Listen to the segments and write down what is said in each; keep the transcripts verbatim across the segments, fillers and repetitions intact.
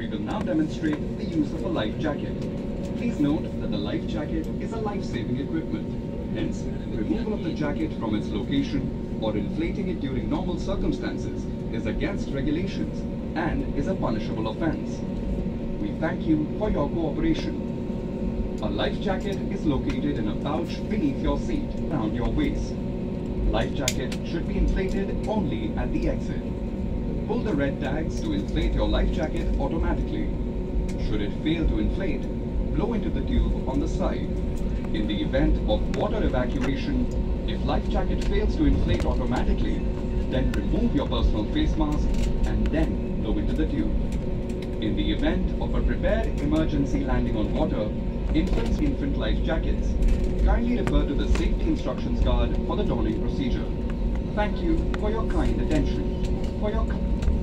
We will now demonstrate the use of a life jacket. Please note that the life jacket is a life-saving equipment. Hence, removal of the jacket from its location or inflating it during normal circumstances is against regulations and is a punishable offense. We thank you for your cooperation. A life jacket is located in a pouch beneath your seat, around your waist. Life jacket should be inflated only at the exit. Pull the red tags to inflate your life jacket automatically. Should it fail to inflate, blow into the tube on the side. In the event of water evacuation, if life jacket fails to inflate automatically, then remove your personal face mask and then blow into the tube. In the event of a prepared emergency landing on water, infants infant life jackets, kindly refer to the safety instructions card for the donning procedure. Thank you for your kind attention. For your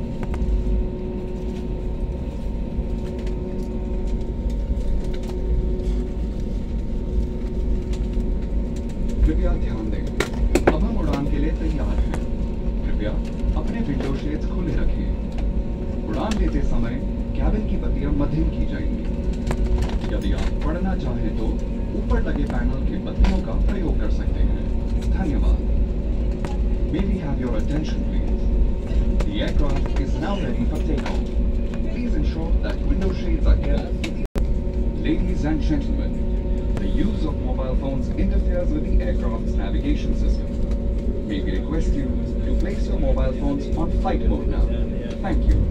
कृपया ध्यान दें, अब हम उड़ान के लिए तैयार हैं। कृपया अपने विंडो शेड्स खुले रखें। उड़ान लेते समय कैबिन की बत्तियां मध्यम की जाएंगी। यदि आप पढ़ना चाहें तो ऊपर लगे पैनल की बत्तियों का प्रयोग कर सकते हैं। धन्यवाद। May we have your attention, please? The aircraft is now ready for takeoff. Please ensure that window shades are kept. Ladies and gentlemen, the use of mobile phones interferes with the aircraft's navigation system. May we request you to place your mobile phones on flight mode now. Thank you.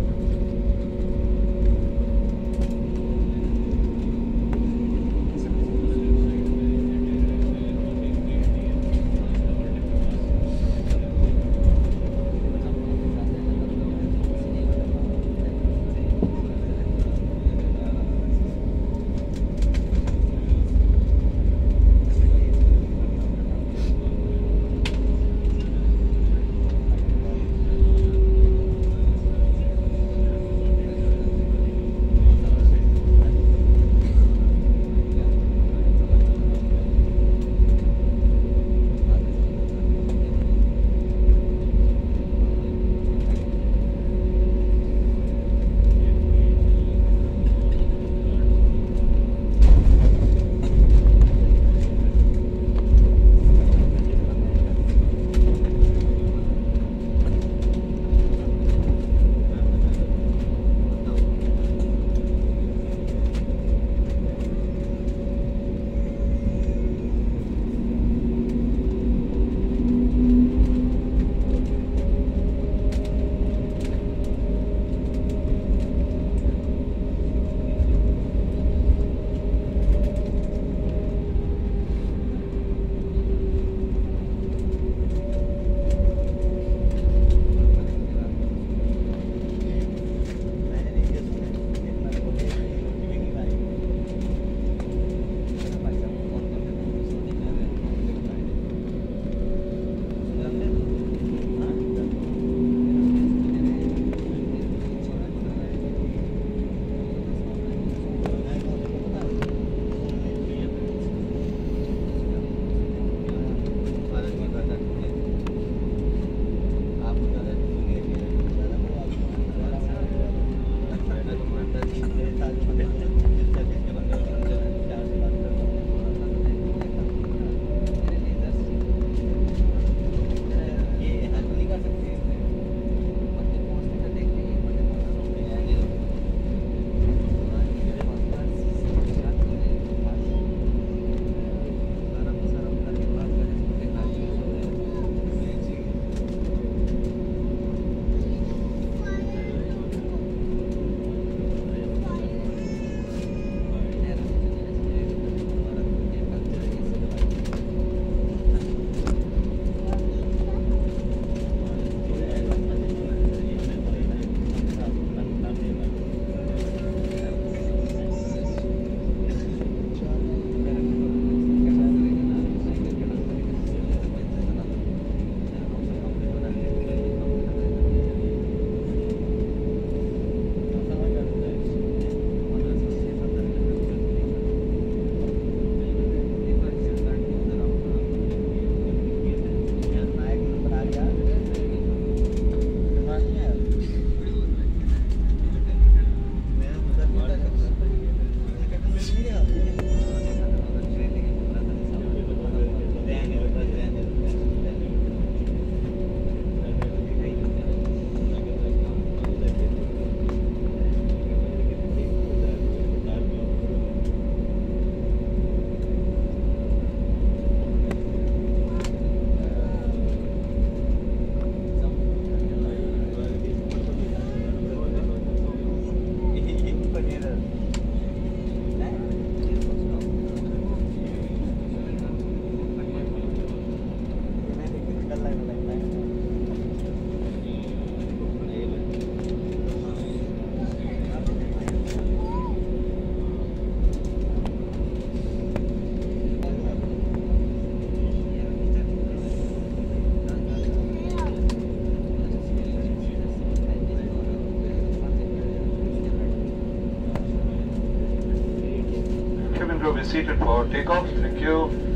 cabin crew be seated for takeoff. Thank you.